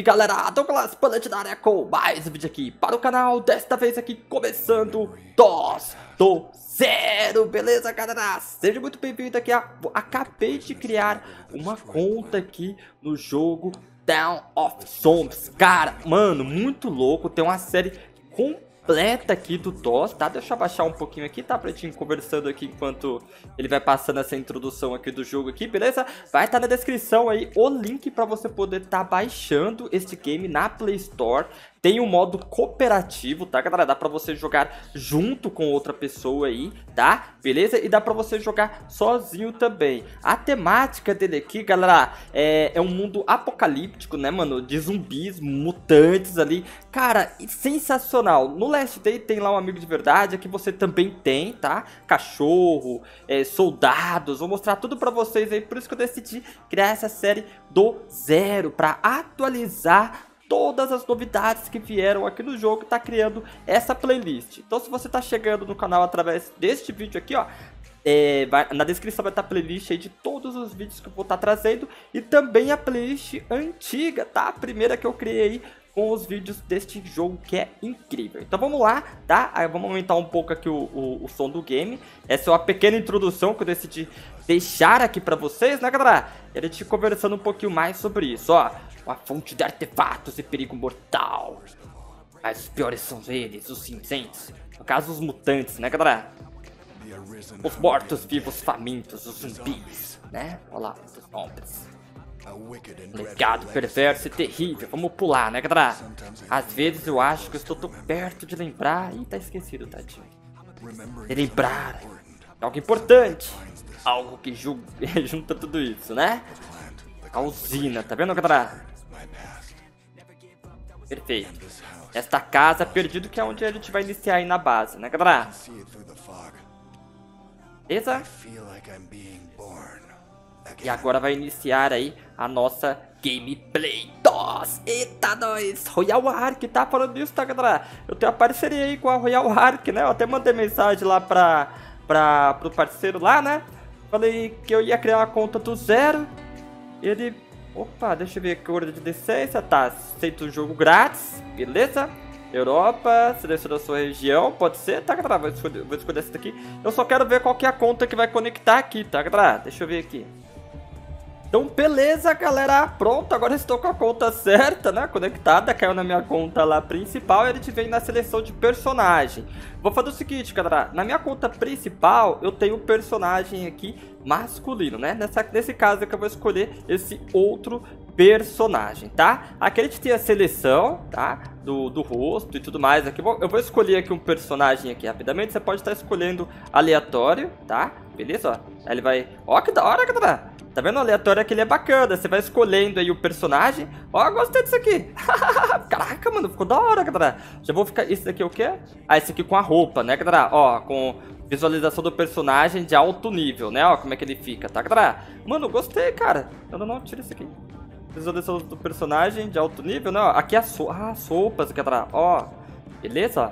Salve galera, Douglas Planet na área com mais um vídeo aqui para o canal. Desta vez aqui começando DOS do zero, beleza galera? Seja muito bem-vindo aqui, acabei de criar uma conta aqui no jogo Dawn of Zombies. Cara, mano, muito louco, tem uma série completa aqui do DOS, tá? Deixa eu abaixar um pouquinho aqui, tá? Pra gente ir conversando aqui enquanto ele vai passando essa introdução aqui do jogo aqui, beleza? Vai estar na descrição aí o link pra você poder estar baixando este game na Play Store. Tem um modo cooperativo, tá, galera? Dá pra você jogar junto com outra pessoa aí, tá? Beleza? E dá pra você jogar sozinho também. A temática dele aqui, galera, é um mundo apocalíptico, né, mano? De zumbis, mutantes ali. Cara, sensacional. No Last Day tem lá um amigo de verdade, aqui você também tem, tá? Cachorro, soldados, vou mostrar tudo pra vocês aí. Por isso que eu decidi criar essa série do zero, pra atualizar todas as novidades que vieram aqui no jogo, tá criando essa playlist. Então se você tá chegando no canal através deste vídeo aqui, ó, na descrição vai estar a playlist aí de todos os vídeos que eu vou estar trazendo e também a playlist antiga, tá? A primeira que eu criei com os vídeos deste jogo que é incrível. Então vamos lá, tá? Aí vamos aumentar um pouco aqui o som do game. Essa é uma pequena introdução que eu decidi deixar aqui pra vocês, né, galera? E a gente conversando um pouquinho mais sobre isso, ó. Uma fonte de artefatos e perigo mortal. Mas os piores são eles, os cinzentos. No caso, os mutantes, né, galera? Os mortos-vivos famintos, os zumbis, né? Olha lá, os zombies. Legado perverso e terrível. Vamos pular, né, galera? Às vezes eu acho que eu estou tão perto de lembrar. Ih, tá esquecido, tadinho. De lembrar algo importante. Algo que junta tudo isso, né? A usina, tá vendo, galera? Perfeito. Esta casa perdido que é onde a gente vai iniciar aí na base, né, galera? Beleza? E agora vai iniciar aí a nossa gameplay DOS. Eita, nós! Royal Ark, tá falando disso, tá, galera? Eu tenho a parceria aí com a Royal Ark, né? Eu até mandei mensagem lá pro parceiro lá, né? Falei que eu ia criar uma conta do zero. Ele... Opa, deixa eu ver aqui a ordem de decência. Tá, aceita o jogo grátis, beleza? Europa, seleciona a sua região, pode ser, tá, galera? Vou escolher essa daqui. Eu só quero ver qual que é a conta que vai conectar aqui, tá, galera? Deixa eu ver aqui. Então, beleza, galera. Pronto, agora estou com a conta certa, né? Conectada, caiu na minha conta lá principal e a gente vem na seleção de personagem. Vou fazer o seguinte, galera. Na minha conta principal, eu tenho um personagem aqui masculino, né? Nesse caso é que eu vou escolher esse outro personagem, tá? Aqui a gente tem a seleção, tá? Do rosto e tudo mais. Aqui eu vou escolher aqui um personagem aqui rapidamente. Você pode estar escolhendo aleatório, tá? Beleza, ó. Aí ele vai... Ó, que da hora, galera. Tá vendo? O aleatório aqui ele é bacana. Você vai escolhendo aí o personagem. Ó, gostei disso aqui. Caraca, mano, ficou da hora, galera. Já vou ficar... Esse daqui é o quê? Ah, esse aqui com a roupa, né, galera? Ó, com visualização do personagem de alto nível, né? Ó, como é que ele fica, tá, galera? Mano, gostei, cara. Não, tira isso aqui. Visualização do personagem de alto nível, né? Ó, aqui é as sopas, galera. Ó, beleza?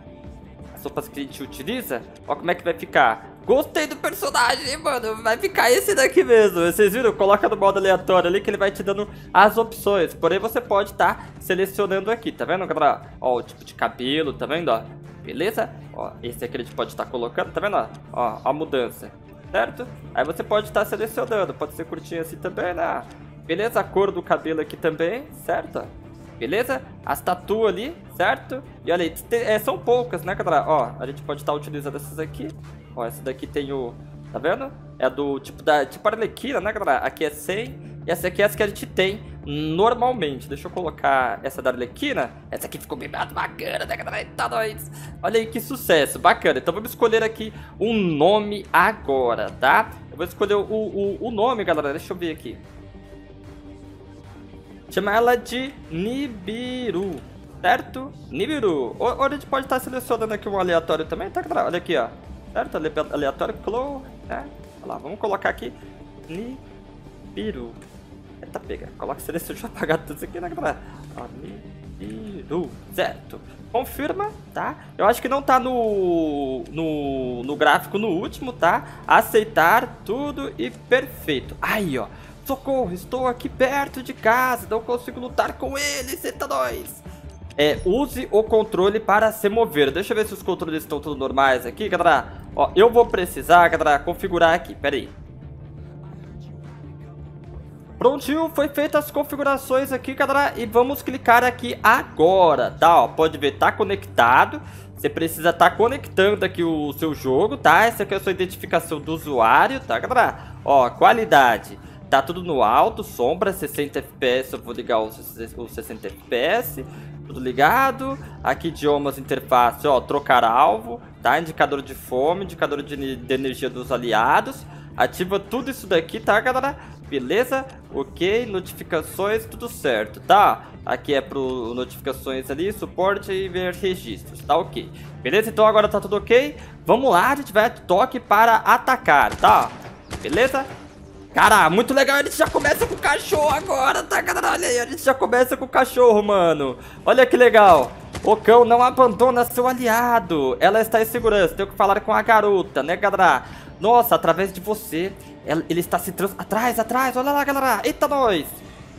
As sopas que a gente utiliza. Ó, como é que vai ficar. Gostei do personagem, mano. Vai ficar esse daqui mesmo. Vocês viram? Coloca no modo aleatório ali que ele vai te dando as opções. Porém, você pode estar selecionando aqui. Tá vendo, galera? Ó, o tipo de cabelo, tá vendo, ó? Beleza? Ó, esse aqui a gente pode estar colocando, tá vendo, ó? Ó, a mudança, certo? Aí você pode estar selecionando. Pode ser curtinho assim também, né? Beleza? A cor do cabelo aqui também, certo? Beleza? As tatu ali, certo? E olha aí, são poucas, né, galera? Ó, a gente pode estar utilizando essas aqui. Ó, essa daqui tem o... Tá vendo? É do tipo tipo Arlequina, né, galera? Aqui é 100. E essa aqui é essa que a gente tem normalmente. Deixa eu colocar essa da Arlequina. Essa aqui ficou bem bacana, né, galera? Eita, nós. Olha aí que sucesso, bacana. Então vamos escolher aqui um nome agora, tá? Eu vou escolher o nome, galera. Deixa eu ver aqui. Chama ela de Nibiru, certo? Nibiru. Ou a gente pode estar selecionando aqui um aleatório também, tá, galera? Olha aqui, ó. Certo? Aleatório, Clow, né? Olha lá, vamos colocar aqui Nibiru. Eita, pega. Coloca seleção, deixa eu apagar tudo isso aqui, né, galera? Ó, Nibiru, certo. Confirma, tá? Eu acho que não tá no gráfico no último, tá? Aceitar tudo e perfeito. Aí, ó. Socorro, estou aqui perto de casa, não consigo lutar com eles, eita nós. Use o controle para se mover. Deixa eu ver se os controles estão todos normais aqui, galera. Ó, eu vou precisar, galera, configurar aqui, pera aí. Prontinho, foi feitas as configurações aqui, galera, e vamos clicar aqui agora, tá? Ó, pode ver, tá conectado. Você precisa estar conectando aqui o seu jogo, tá? Essa aqui é a sua identificação do usuário, tá, galera? Ó, qualidade, tá tudo no alto, sombra, 60 FPS, eu vou ligar os 60 FPS, tudo ligado. Aqui idiomas, interface, ó, trocar alvo, tá? Indicador de fome, indicador de energia dos aliados. Ativa tudo isso daqui, tá, galera? Beleza? Ok, notificações, tudo certo, tá? Aqui é pro notificações ali, suporte e ver registros, tá ok. Beleza? Então agora tá tudo ok. Vamos lá, a gente vai toque para atacar, tá? Beleza? Cara, muito legal, a gente já começa com o cachorro agora, tá, galera? Olha aí, a gente já começa com o cachorro, mano. Olha que legal. O cão não abandona seu aliado. Ela está em segurança, tenho que falar com a garota, né, galera? Nossa, através de você, ele está se atrás, olha lá, galera. Eita, nós.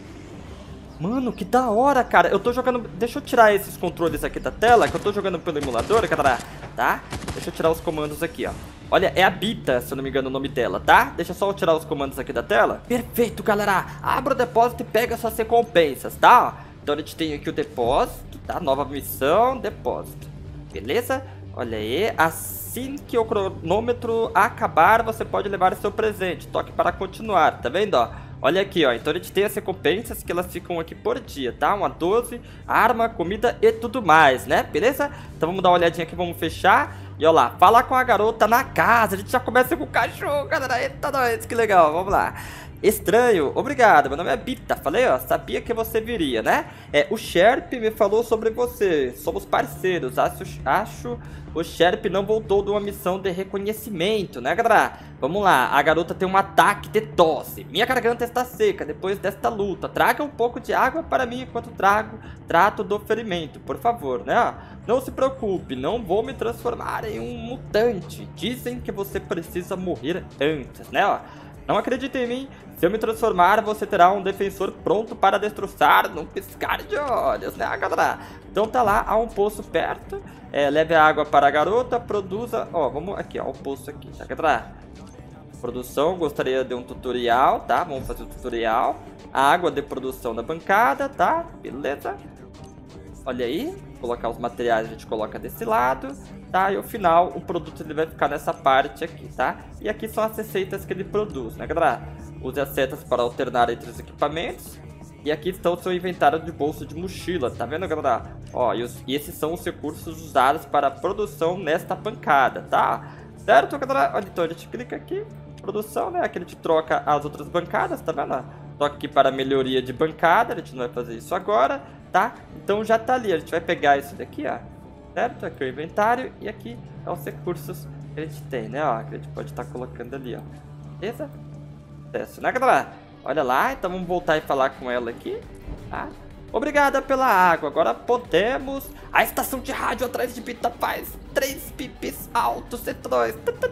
Mano, que da hora, cara. Eu tô jogando... Deixa eu tirar esses controles aqui da tela, que eu tô jogando pelo emulador, galera, tá? Deixa eu tirar os comandos aqui, ó. Olha, é a Bita, se eu não me engano o nome dela, tá? Deixa só eu tirar os comandos aqui da tela. Perfeito, galera. Abra o depósito e pega suas recompensas, tá? Então a gente tem aqui o depósito, tá? Nova missão, depósito. Beleza? Olha aí, assim que o cronômetro acabar, você pode levar seu presente. Toque para continuar, tá vendo, ó? Olha aqui, ó, então a gente tem as recompensas que elas ficam aqui por dia, tá? Uma 12, arma, comida e tudo mais, né? Beleza? Então vamos dar uma olhadinha aqui, vamos fechar. E ó lá, falar com a garota na casa. A gente já começa com o cachorro, galera. Eita, nós, que legal, vamos lá. Estranho, obrigado, meu nome é Bita. Falei, ó, sabia que você viria, né? O Sherp me falou sobre você. Somos parceiros, acho o Sherp não voltou de uma missão de reconhecimento, né, galera? Vamos lá, a garota tem um ataque de tosse. Minha garganta está seca depois desta luta. Traga um pouco de água para mim enquanto trato do ferimento, por favor, né? Não se preocupe, não vou me transformar em um mutante. Dizem que você precisa morrer antes, né, ó? Não acredite em mim, se eu me transformar, você terá um defensor pronto para destroçar num piscar de olhos, né, galera? Então tá lá, há um poço perto, leve a água para a garota, produza... Ó, vamos aqui, ó, o poço aqui, tá, galera? Produção, gostaria de um tutorial, tá? Vamos fazer o tutorial. A água de produção da bancada, tá? Beleza? Olha aí, colocar os materiais a gente coloca desse lado, tá? E o final, o produto ele vai ficar nessa parte aqui, tá? E aqui são as receitas que ele produz, né, galera? Use as setas para alternar entre os equipamentos. E aqui está o seu inventário de bolso de mochila, tá vendo, galera? Ó, e esses são os recursos usados para a produção nesta bancada, tá? Certo, galera? Olha, então a gente clica aqui, produção, né? Aqui a gente troca as outras bancadas, tá vendo? Toca aqui para melhoria de bancada, a gente não vai fazer isso agora, tá? Então já tá ali, a gente vai pegar isso daqui, ó, certo? Aqui é o inventário e aqui é os recursos que a gente tem, né, ó, que a gente pode estar colocando ali, ó. Beleza? Sucesso, né, galera? Olha lá, então vamos voltar e falar com ela aqui, tá? Obrigada pela água, agora podemos... A estação de rádio atrás de Bita faz 3 pipis altos e 2.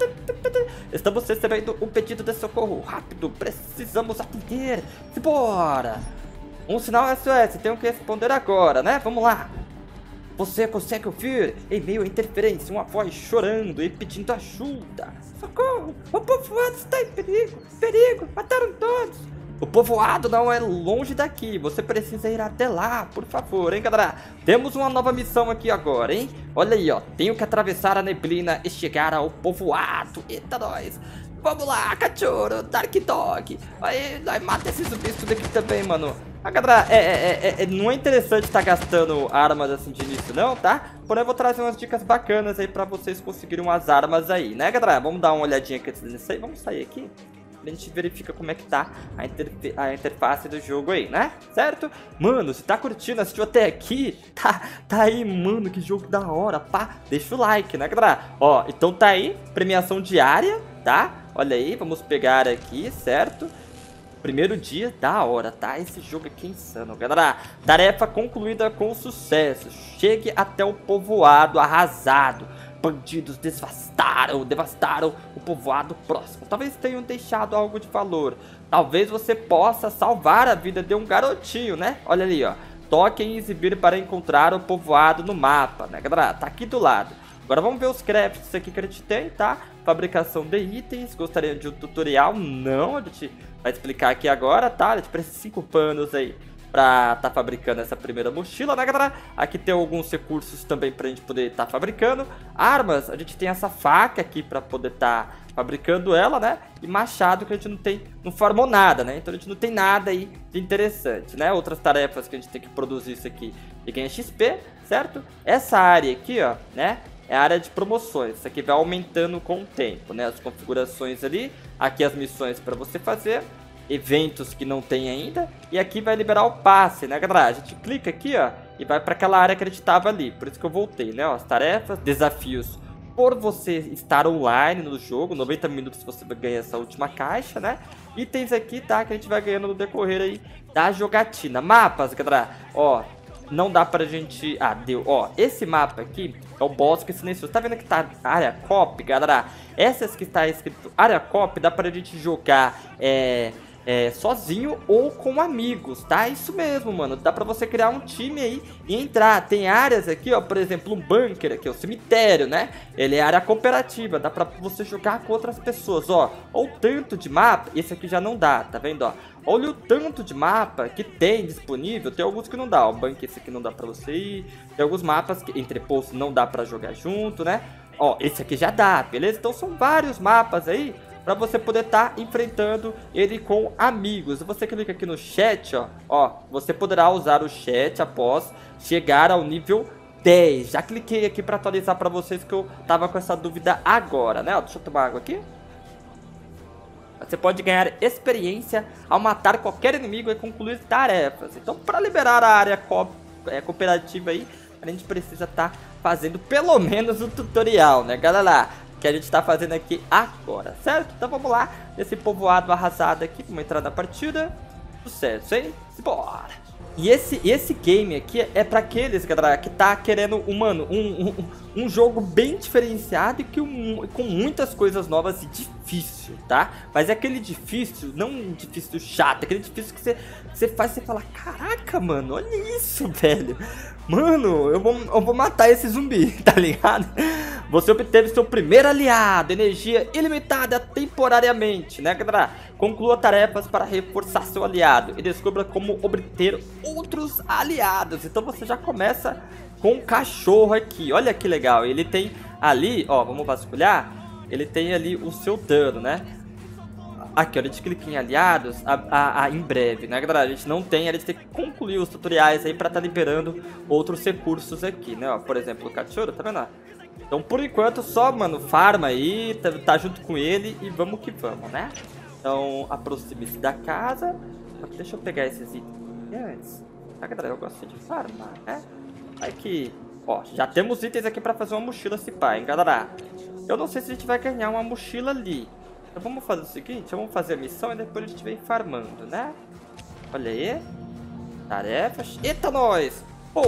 Estamos recebendo um pedido de socorro. Rápido, precisamos atender. Bora! Um sinal SOS, tenho que responder agora, né? Vamos lá. Você consegue ouvir? Em meio à interferência, uma voz chorando e pedindo ajuda. Socorro! O povoado está em perigo! Perigo! Mataram todos! O povoado não é longe daqui, você precisa ir até lá, por favor, hein, galera? Temos uma nova missão aqui agora, hein? Olha aí, ó, tenho que atravessar a neblina e chegar ao povoado. Eita, nós! Vamos lá, cachorro, Dark Dog. Aí, nós mata esses zumbis tudo aqui também, mano. Ah, galera, não é interessante estar gastando armas assim de início, não, tá? Porém, eu vou trazer umas dicas bacanas aí pra vocês conseguirem umas armas aí, né, galera? Vamos dar uma olhadinha aqui nisso aí, vamos sair aqui. A gente verifica como é que tá a interface do jogo aí, né? Certo? Mano, se tá curtindo, assistiu até aqui, tá aí, mano, que jogo da hora, pá. Deixa o like, né, galera? Ó, então tá aí, premiação diária, tá? Olha aí, vamos pegar aqui, certo? Primeiro dia, da hora, tá? Esse jogo aqui é insano, galera. Tarefa concluída com sucesso. Chegue até o povoado arrasado. bandidos devastaram o povoado próximo. Talvez tenham deixado algo de valor. Talvez você possa salvar a vida de um garotinho, né? Olha ali, ó. Toque em exibir para encontrar o povoado no mapa, né, galera? Tá aqui do lado. Agora vamos ver os crafts aqui que a gente tem, tá? Fabricação de itens. Gostaria de um tutorial? Não, a gente vai explicar aqui agora, tá? A gente precisa de 5 panos aí pra tá fabricando essa primeira mochila, né, galera? Aqui tem alguns recursos também pra gente poder tá fabricando. Armas, a gente tem essa faca aqui pra poder tá fabricando ela, né? E machado que a gente não farmou nada, né? Então a gente não tem nada aí de interessante, né? Outras tarefas que a gente tem que produzir isso aqui e ganha XP, certo? Essa área aqui, ó, né? É a área de promoções. Isso aqui vai aumentando com o tempo, né? As configurações ali. Aqui as missões pra você fazer. Eventos que não tem ainda. E aqui vai liberar o passe, né, galera? A gente clica aqui, ó, e vai para aquela área que a gente tava ali. Por isso que eu voltei, né? Ó, as tarefas, desafios por você estar online no jogo. 90 minutos você vai ganhar essa última caixa, né? Itens aqui, tá? Que a gente vai ganhando no decorrer aí da jogatina. Mapas, galera. Ó, não dá pra gente... Ah, deu. Ó, esse mapa aqui é o Bosque Silencioso. Tá vendo que tá área cop, galera? Essas que está escrito área cop, dá pra gente jogar, sozinho ou com amigos, tá? Isso mesmo, mano. Dá pra você criar um time aí e entrar. Tem áreas aqui, ó, por exemplo, um bunker aqui, o cemitério, né? Ele é área cooperativa, dá pra você jogar com outras pessoas, ó. Olha o tanto de mapa, esse aqui já não dá, tá vendo, ó? Olha o tanto de mapa que tem disponível. Tem alguns que não dá, ó, o bunker esse aqui não dá pra você ir. Tem alguns mapas que entre posts não dá pra jogar junto, né? Ó, esse aqui já dá, beleza? Então são vários mapas aí para você poder estar enfrentando ele com amigos. Você clica aqui no chat, ó, você poderá usar o chat após chegar ao nível 10. Já cliquei aqui para atualizar para vocês que eu tava com essa dúvida agora, né? Ó, deixa eu tomar água aqui. Você pode ganhar experiência ao matar qualquer inimigo e concluir tarefas. Então, para liberar a área cooperativa aí, a gente precisa estar fazendo pelo menos o tutorial, né, galera? Que a gente tá fazendo aqui agora, certo? Então vamos lá, nesse povoado arrasado aqui, vamos entrar na partida. Sucesso, hein? Bora! E esse game aqui é pra aqueles, galera, que tá querendo, um jogo bem diferenciado e com muitas coisas novas e difícil, tá? Mas é aquele difícil, não um difícil chato, é aquele difícil que você faz e você fala, caraca, mano, olha isso, velho. Mano, eu vou matar esse zumbi, tá ligado? Você obteve seu primeiro aliado, energia ilimitada temporariamente, né, galera? Conclua tarefas para reforçar seu aliado e descubra como obter outros aliados. Então você já começa com um cachorro aqui, olha que legal. Ele tem ali, ó, vamos vasculhar. Ele tem ali o seu dano, né? Aqui, ó, a gente clica em aliados em breve, né, galera? A gente não tem, a gente tem que concluir os tutoriais aí pra tá liberando outros recursos aqui, né? Ó, por exemplo, o cachorro, tá vendo? Então, por enquanto, só, mano, farma aí, tá junto com ele e vamos que vamos, né? Então, aproxime-se da casa. Deixa eu pegar esses itens antes. Tá, galera? Eu gosto de farmar, né? Aqui, ó, já temos itens aqui pra fazer uma mochila se pá, hein, galera? Eu não sei se a gente vai ganhar uma mochila ali. Então vamos fazer o seguinte, vamos fazer a missão e depois a gente vem farmando, né? Olha aí. Tarefas. Eita, nós!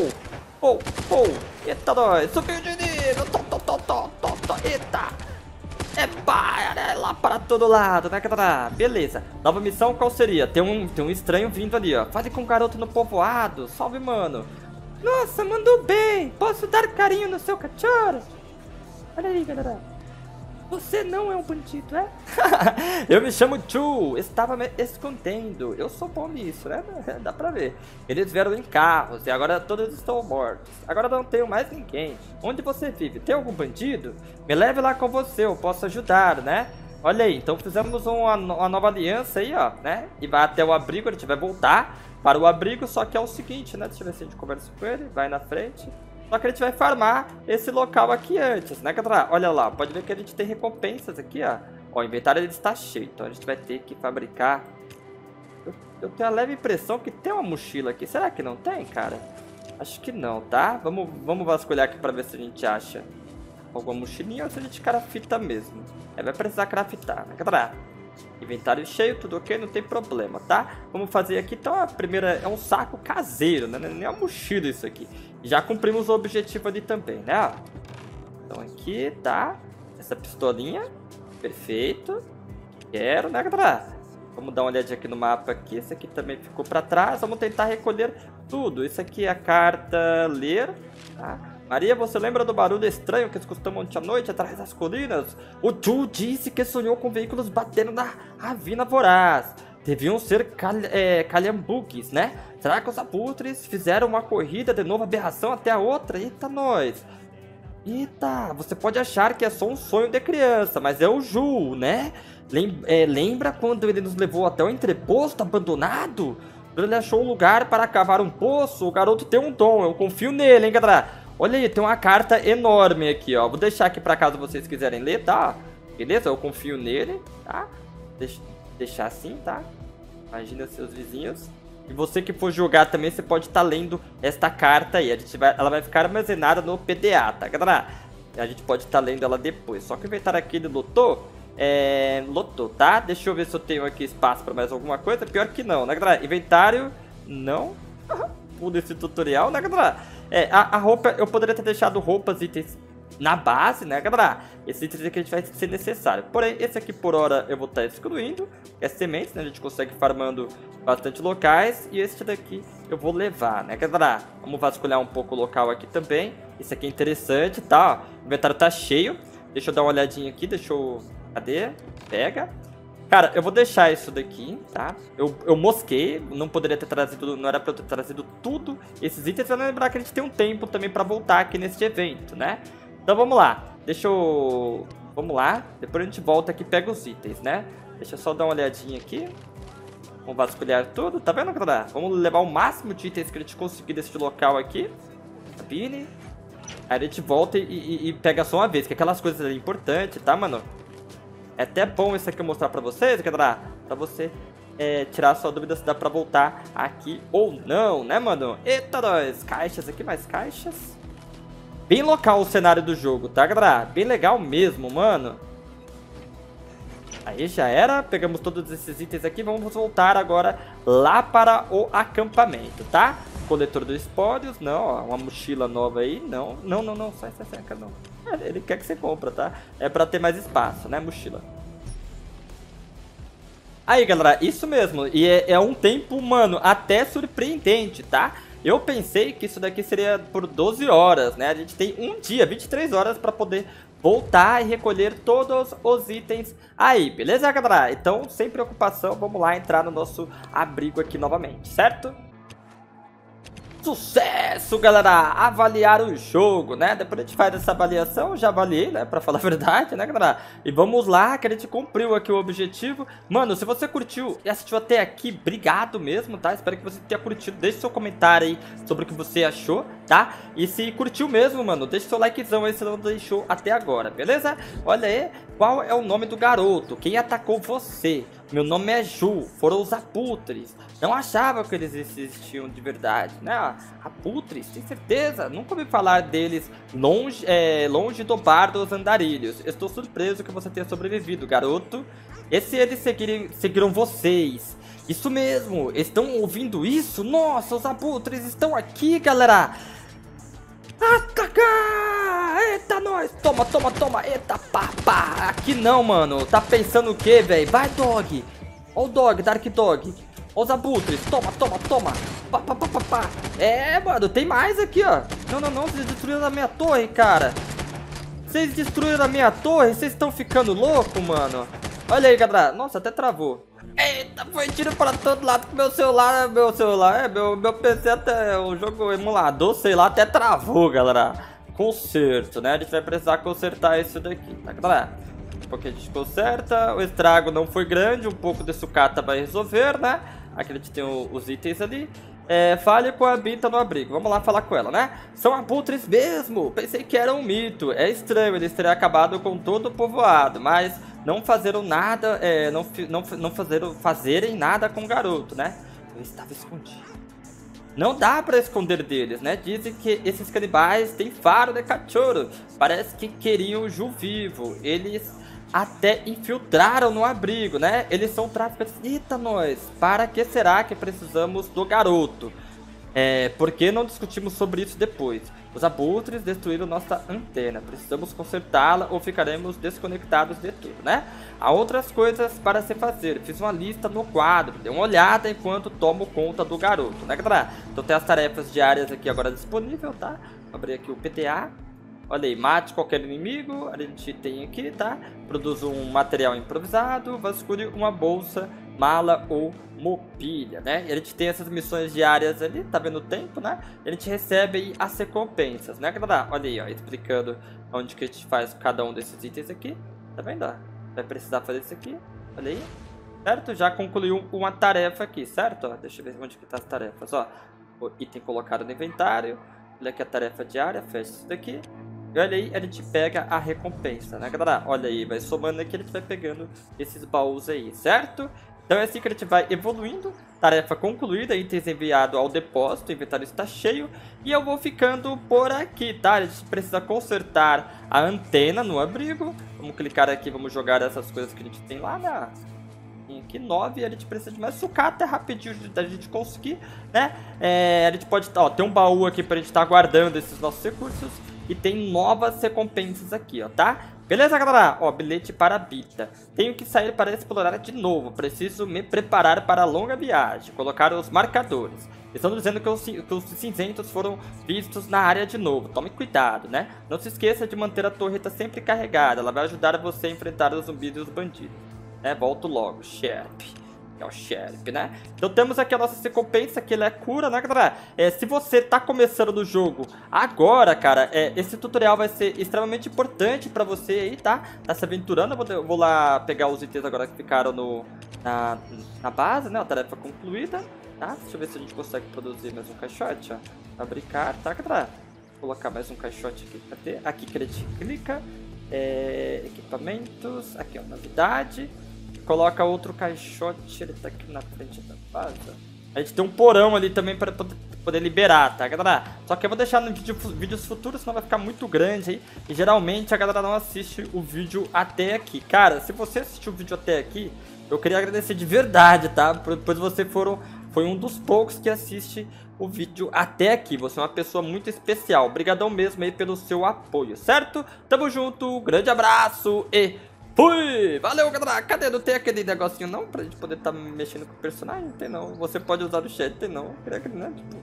Eita, nós! Subiu de nível! Eita! É lá para todo lado, né, galera? Beleza. Nova missão qual seria? Tem um estranho vindo ali, ó. Fale com um garoto no povoado. Salve, mano. Nossa, mandou bem. Posso dar carinho no seu cachorro? Olha aí, galera. Você não é um bandido, é? Eu me chamo Chu, estava me escondendo. Eu sou bom nisso, né? Dá pra ver. Eles vieram em carros e agora todos estão mortos. Agora não tenho mais ninguém. Onde você vive? Tem algum bandido? Me leve lá com você, eu posso ajudar, né? Olha aí, então fizemos uma nova aliança aí, ó, né? E vai até o abrigo, a gente vai voltar para o abrigo, só que é o seguinte, né? Deixa eu ver se a gente conversa com ele, vai na frente. Só que a gente vai farmar esse local aqui antes, né, galera? Olha lá, pode ver que a gente tem recompensas aqui, ó. Ó, o inventário ele está cheio, então a gente vai ter que fabricar. Eu tenho a leve impressão que tem uma mochila aqui. Será que não tem, cara? Acho que não, tá? Vamos vasculhar aqui pra ver se a gente acha alguma mochilinha ou se a gente crafta mesmo. Vai precisar craftar, né, galera? Inventário cheio, tudo ok, não tem problema, tá? Vamos fazer aqui, então a primeira é um saco caseiro, né? Nem é uma mochila isso aqui. Já cumprimos o objetivo ali também, né? Então aqui, tá? Essa pistolinha. Perfeito. Quero, né, galera? Vamos dar uma olhadinha aqui no mapa aqui. Esse aqui também ficou pra trás. Vamos tentar recolher tudo. Isso aqui é a carta ler, tá? Maria, você lembra do barulho estranho que escutam ontem à noite atrás das colinas? O Ju disse que sonhou com veículos batendo na ravina voraz. Deviam ser calhambuques, né? Será que os abutres fizeram uma corrida de nova aberração até a outra? Eita, nós! Eita, você pode achar que é só um sonho de criança, mas é o Ju, né? Lembra quando ele nos levou até o entreposto abandonado? Ele achou um lugar para cavar um poço. O garoto tem um dom, eu confio nele, hein, galera? Olha aí, tem uma carta enorme aqui, ó. Vou deixar aqui para caso vocês quiserem ler, tá? Beleza? Eu confio nele, tá? Deixar assim, tá? Imagina seus vizinhos. E você que for jogar também, você pode estar lendo esta carta aí. Ela vai ficar armazenada no PDA, tá, galera? A gente pode estar lendo ela depois. Só que o inventário aqui ele lotou. Lotou, tá? Deixa eu ver se eu tenho aqui espaço para mais alguma coisa. Pior que não, né, galera? Inventário, não. Muda esse tutorial, né, galera? A roupa, eu poderia ter deixado roupas, itens na base, né, galera? Esse item aqui a gente vai ser necessário. Porém, esse aqui por hora eu vou estar excluindo. É sementes, né? A gente consegue farmando bastante locais. E esse daqui eu vou levar, né, galera? Vamos vasculhar um pouco o local aqui também. Esse aqui é interessante, tá? O inventário tá cheio. Deixa eu dar uma olhadinha aqui, deixa eu... Cadê? Pega. Cara, eu vou deixar isso daqui, tá? Eu mosquei, não poderia ter trazido, não era pra eu ter trazido tudo esses itens. Pra lembrar que a gente tem um tempo também pra voltar aqui nesse evento, né? Então vamos lá, vamos lá, depois a gente volta aqui e pega os itens, né? Deixa eu só dar uma olhadinha aqui. Vamos vasculhar tudo, tá vendo, galera? Vamos levar o máximo de itens que a gente conseguir desse local aqui. Cabine. Aí a gente volta e pega só uma vez, que aquelas coisas ali importantes, tá, mano? É até bom isso aqui eu mostrar pra vocês, galera, pra você tirar a sua dúvida se dá pra voltar aqui ou não, né, mano? Eita, nós! Caixas aqui, mais caixas. Bem local o cenário do jogo, tá, galera? Bem legal mesmo, mano. Aí já era, pegamos todos esses itens aqui, vamos voltar agora lá para o acampamento, tá? Coletor dos espólios, não, ó, uma mochila nova aí, não, sai, não. Ele quer que você compra, tá? É pra ter mais espaço, né, mochila. Aí, galera, isso mesmo, e é um tempo, mano, até surpreendente, tá? Eu pensei que isso daqui seria por 12 horas, né? A gente tem um dia, 23 horas pra poder voltar e recolher todos os itens aí, beleza, galera? Então, sem preocupação, vamos lá entrar no nosso abrigo aqui novamente, certo? Sucesso, galera! Avaliar o jogo, né? Depois a gente faz essa avaliação, já avaliei, né? Pra falar a verdade, né, galera? E vamos lá, que a gente cumpriu aqui o objetivo. Mano, se você curtiu e assistiu até aqui, obrigado mesmo, tá? Espero que você tenha curtido. Deixe seu comentário aí sobre o que você achou, tá? E se curtiu mesmo, mano, deixe seu likezão aí se não deixou até agora, beleza? Olha aí, qual é o nome do garoto? Quem atacou você? Meu nome é Ju, foram os abutres. Não achava que eles existiam de verdade, né? Abutres, tem certeza? Nunca ouvi falar deles longe do bar dos andarilhos. Estou surpreso que você tenha sobrevivido, garoto. E se eles seguiram vocês? Isso mesmo, estão ouvindo isso? Nossa, os abutres estão aqui, galera. Atacar! Eita, nós! Toma! Eita, pá! Aqui não, mano. Tá pensando o quê, velho? Vai, dog! Ó o dog, Dark Dog. Ó os abutres. Toma! Pá! Mano, tem mais aqui, ó. Não. Vocês destruíram a minha torre, cara. Vocês destruíram a minha torre? Vocês estão ficando louco, mano? Olha aí, galera. Nossa, até travou. Eita, foi tiro para todo lado com meu celular, meu PC até o jogo emulador, sei lá, até travou, galera. Conserto, né? A gente vai precisar consertar isso daqui, tá, galera? Porque a gente conserta, o estrago não foi grande, um pouco de sucata vai resolver, né? Aqui a gente tem os itens ali. Fale com a Bita no abrigo, vamos lá falar com ela, né? São abutres mesmo, pensei que era um mito. É estranho eles terem acabado com todo o povoado, mas não fizeram nada, fazerem nada com o garoto, né? Ele estava escondido. Não dá pra esconder deles, né? Dizem que esses canibais têm faro de cachorro. Parece que queriam o Ju vivo. Eles até infiltraram no abrigo, né? Eles são traficantes. Eita, nós! Para que será que precisamos do garoto? Por que não discutimos sobre isso depois? Os abutres destruíram nossa antena. Precisamos consertá-la ou ficaremos desconectados de tudo, né? Há outras coisas para se fazer. Fiz uma lista no quadro. Dê uma olhada enquanto tomo conta do garoto, né, galera? Então tem as tarefas diárias aqui agora disponível, tá? Vou abrir aqui o PTA. Olha aí, mate qualquer inimigo. A gente tem aqui, tá? Produza um material improvisado. Vasculhe uma bolsa, mala ou mobília, né? E a gente tem essas missões diárias ali, tá vendo o tempo, né? E a gente recebe aí as recompensas, né, galera? Olha aí, ó, explicando onde que a gente faz cada um desses itens aqui. Tá vendo, ó? Vai precisar fazer isso aqui, olha aí. Certo? Já concluiu uma tarefa aqui, certo? Ó, deixa eu ver onde que tá as tarefas, ó. O item colocado no inventário. Olha aqui a tarefa diária, fecha isso daqui. E olha aí, a gente pega a recompensa, né, galera? Olha aí, vai somando aqui, a gente vai pegando esses baús aí, certo? Então é assim que a gente vai evoluindo. Tarefa concluída, itens enviado ao depósito, o inventário está cheio. E eu vou ficando por aqui, tá? A gente precisa consertar a antena no abrigo. Vamos clicar aqui, vamos jogar essas coisas que a gente tem lá na... Tem aqui 9, a gente precisa de mais sucata, é rapidinho da gente conseguir, né? A gente pode... Ó, tem um baú aqui pra gente estar guardando esses nossos recursos. E tem novas recompensas aqui, ó, tá? Beleza, galera? Ó, bilhete para a Bita. Tenho que sair para explorar de novo. Preciso me preparar para a longa viagem. Colocar os marcadores. Estão dizendo que os cinzentos foram vistos na área de novo. Tome cuidado, né? Não se esqueça de manter a torreta sempre carregada. Ela vai ajudar você a enfrentar os zumbis e os bandidos. Volto logo, Sheriff. É o Sheriff, né? Então temos aqui a nossa recompensa, que ele é cura, né, galera? Se você tá começando no jogo agora, cara, esse tutorial vai ser extremamente importante pra você aí, tá? Tá se aventurando. Eu vou lá pegar os itens agora que ficaram na base, né? A tarefa concluída, tá? Deixa eu ver se a gente consegue produzir mais um caixote, ó. Fabricar, tá, galera? Vou colocar mais um caixote aqui. Cadê? Aqui que a gente clica. Equipamentos. Aqui, ó, novidade. Coloca outro caixote, ele tá aqui na frente da base. A gente tem um porão ali também para poder liberar, tá, galera? Só que eu vou deixar no vídeos futuros, senão vai ficar muito grande aí. E geralmente a galera não assiste o vídeo até aqui. Cara, se você assistiu o vídeo até aqui, eu queria agradecer de verdade, tá? Pois você foi um dos poucos que assiste o vídeo até aqui. Você é uma pessoa muito especial. Obrigadão mesmo aí pelo seu apoio, certo? Tamo junto, grande abraço e... fui! Valeu, galera! Cadê? Não tem aquele negocinho não? Pra gente poder estar mexendo com o personagem? Não tem não. Você pode usar o chat, tem não. Queria que, né? Tipo...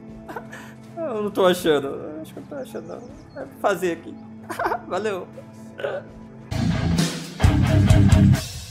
eu não tô achando. Acho que eu não tô achando não. Vai fazer aqui. Valeu!